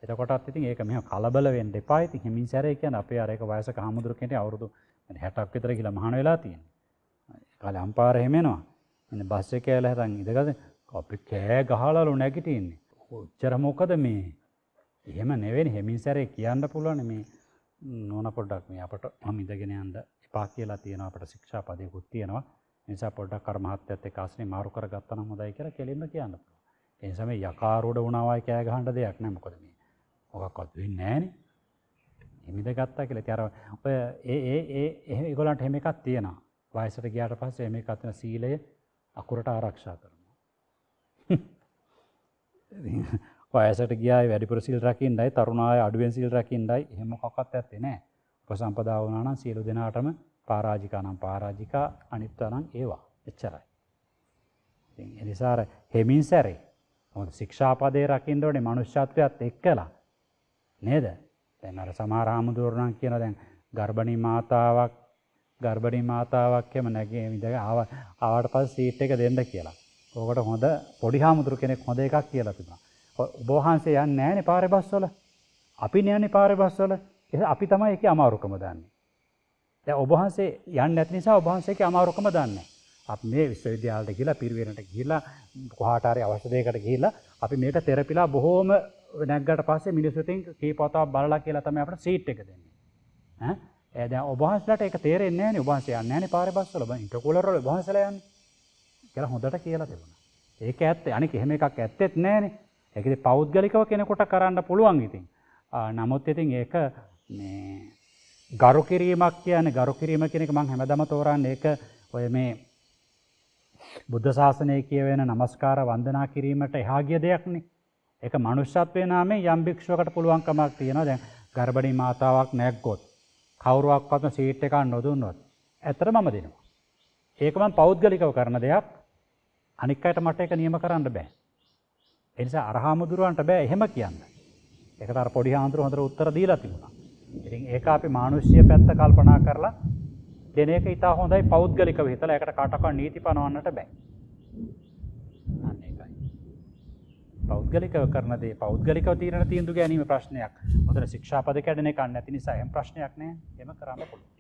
එතකොටත් ඉතින් ඒක මෙහෙම කලබල වෙන්න එපා. ඉතින් හිමින් සැරේ කියන්නේ අපේ අර එක වයසක හාමුදුරු කෙනෙක් අවුරුදු 60ක් විතර ගිහලා මහාන වෙලා තියෙනවා. ඒ කාලේ අම්පාර එහෙම එනවා. ඉතින් බස් එකේ ඇවිල්ලා හිටන් ඉඳගද අපි කෑ ගහලාලු නැගිටින්නේ. ඔච්චර මොකද මේ? එහෙම නෙවෙයි හිමින් සැරේ කියන්න පුළුවන් මේ නෝන පොඩ්ඩක් මේ අපට මම ඉඳගෙන යන්න එපා කියලා තියෙනවා අපට ශික්ෂා පදයකුත් තියෙනවා. ඒ නිසා පොඩ්ඩක් අර මහත්යත් එක්ක ආසනේ මාරු කරගත්තා නම් හොඳයි කියලා කෙලින්ම කියන්න පුළුවන්. ඒ නිසා මේ යකාරුඩ වුණාවයි කෑ ගහන්න දෙයක් නෑ. මොකද මේ මොකක්වත් වෙන්නේ නෑනේ. එමිද ගත්තා කියලා. ඉතින් අර ඔය එහෙම ඒගොල්ලන්ට එහෙම එකක් තියෙනවා. වයසට ගියාට පස්සේ එහෙම එකක් තියෙන සීලය අකුරට ආරක්ෂා කරනවා. වයසට ගියායි වැඩිපුර සීල් රකින්නයි තරුණ අය අඩුවෙන් සීල් රකින්නයි එහෙම මොකක්වත් ඇත්තේ නෑ. උපසම්පදා වුණා නම් සියලු දෙනාටම පරාජිකා නම් පරාජිකා අනිත්වා නම් ඒවා. එච්චරයි. ඉතින් ඒ නිසා හෙමින් සැරේ මොකද ශික්ෂාපදේ රකින්න ඕනේ මනුෂ්‍යත්වයට එක්කලා. නේද? දැන් අර සමහර ආමුදුරණන් කියන දැන් ගර්භණී මාතාවක් එහෙම නැගේ ඉඳගෙන ආවට පස්සේ සීට් එක දෙන්න කියලා. ඕකට හොඳ පොඩි ආමුදුර කෙනෙක් හොඳ එකක් කියලා තිබුණා. ඔබ වහන්සේ යන්නේ නැහනේ පාරේ බස්වල. අපි යන්නේ පාරේ බස්වල. අපි තමයි ඒකේ අමාරුකම දන්නේ. දැන් ඔබ වහන්සේ යන්නේ නැති නිසා ඔබ වහන්සේගේ අමාරුකම දන්නේ. අපි මේ විශ්වවිද්‍යාලයට ගිහිලා පිරිවෙනට ගිහිලා කොහාට හරි අවශ්‍ය දෙයකට ගිහිලා අපි මේක තෙරපිලා බොහෝම නැග්ගට පස්සේ මිනිස්සුන්ට කීපවතාවක් බලලා කියලා තමයි අපිට සීට් එක දෙන්නේ. ඈ දැන් ඔබ වහන්සේලාට ඒක තේරෙන්නේ නැහනේ. ඔබ වහන්සේ යන්නේ නැහනේ පාරේ බස්වල. ඉන්ටර්කූලර් වල ඔබ වහන්සේලා යන්නේ. කියලා හොඳට කියලා තිබුණා. ඒක ඇත්ත. අනික එහෙම එකක් ඇත්තෙත් නැහනේ. ඒක ඉතින් පෞද්ගලිකව කෙනෙකුට කරන්න පුළුවන් ඉතින්. නමුත් ඉතින් ඒක මේ ගරු කිරීමක් කියන්නේ ගරු කිරීම කියන එක මම හැමදාම තෝරන්නේ ඒක ඔය මේ බුද්ධ ශාසනයේ කියවෙන নমස්කාර වන්දනා කිරීමට එහා ගිය දෙයක් නේ. ඒක මනුෂ්‍යත්වයේ නාමයෙන් යම් භික්ෂුවකට පුළුවන්කමක් තියෙනවා. දැන් ගර්භණී මාතාවක් නැග්ගොත් කවුරුවක්වත්ම සීට් එකක් නොදුන්නොත් ඇත්තට මම දෙනවා. ඒක මම පෞද්ගලිකව කරන දෙයක්. අනික් අයට මට ඒක නියම කරන්න බෑ. ඒ නිසා අරහාමුදුරන්ට බෑ එහෙම කියන්න. ඒකට අර පොඩි හාමුදුරුවෝ හොඳට උත්තර දීලා තිබුණා. ඉතින් ඒක අපි මානුෂ්‍ය පැත්ත කල්පනා කරලා දෙන එක ඉතා හොඳයි පෞද්ගලිකව හිතලා ඒකට කාටවත් නීති පනවන්නට බෑ. අන්න ඒකයි. පෞද්ගලිකව කරන දේ පෞද්ගලිකව තීරණ තීන්දුව ගැනීම ප්‍රශ්නයක්. හොඳට ශික්ෂාපද කැඩෙන එක නැති නිසා එහෙම ප්‍රශ්නයක් නෑ. එහෙම කරන්න පුළුවන්.